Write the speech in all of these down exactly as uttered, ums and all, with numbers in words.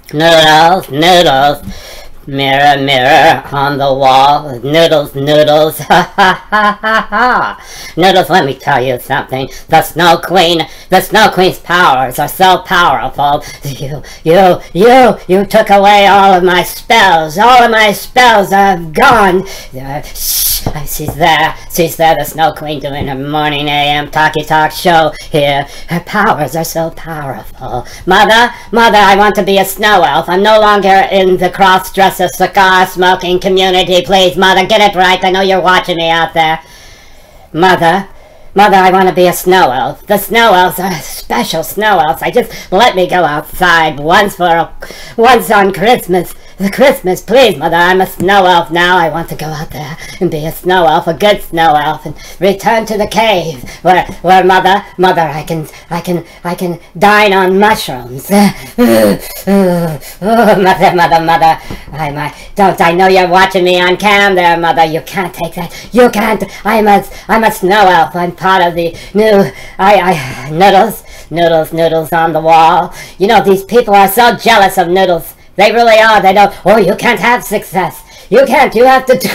Noodles, noodles. Mirror, mirror on the wall. Noodles, noodles. Ha ha ha ha ha. Noodles, let me tell you something. The Snow Queen, the Snow Queen's powers are so powerful. You, you, you, you took away all of my spells. All of my spells are gone. Uh, shh, she's there. She's there, the Snow Queen, doing her morning A M talkie talk show here. Her powers are so powerful. Mother, mother, I want to be a snow elf. I'm no longer in the cross-dress a cigar smoking community. Please, mother, get it right. I know you're watching me out there. Mother, mother, I want to be a snow elf. The snow elves are special snow elves. I just let me go outside once for a, once on Christmas. The Christmas, please, mother. I'm a snow elf now. I want to go out there and be a snow elf, a good snow elf, and return to the cave where, where, mother, mother, I can, I can, I can dine on mushrooms. Oh, mother, mother, mother. I, my, don't I know you're watching me on cam there, mother? You can't take that. You can't. I'm a, I'm a snow elf. I'm part of the new. I, I, noodles, noodles, noodles on the wall. You know these people are so jealous of Noodles. They really are. They don't. Oh, you can't have success. You can't. You have to do.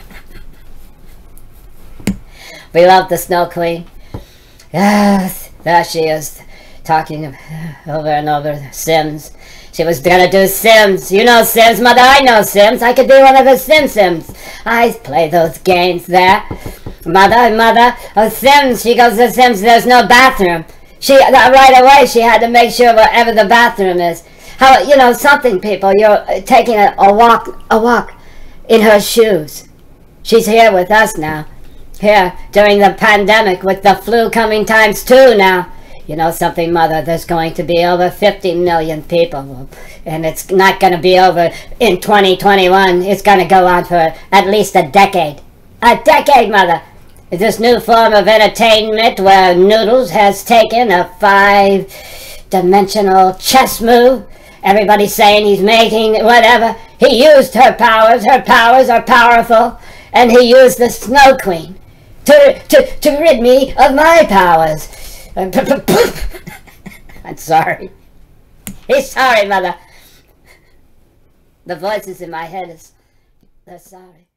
We love the Snow Queen. Yes, there she is, talking over and over Sims. She was gonna do Sims. You know Sims, mother. I know Sims. I could be one of the Sim Sims. I play those games there. Mother, mother, oh Sims. She goes to Sims. There's no bathroom. She right away. She had to make sure wherever the bathroom is. How, you know, something, people, you're taking a, a walk, a walk in her shoes. She's here with us now. Here, during the pandemic, with the flu coming times two now. You know something, mother, there's going to be over fifty million people. And it's not going to be over in twenty twenty-one. It's going to go on for at least a decade. A decade, mother. This new form of entertainment where Noodles has taken a five-dimensional chess move. Everybody's saying he's making whatever. He used her powers. Her powers are powerful. And he used the Snow Queen to, to, to rid me of my powers. I'm sorry. He's sorry, mother. The voices in my head is, they're sorry.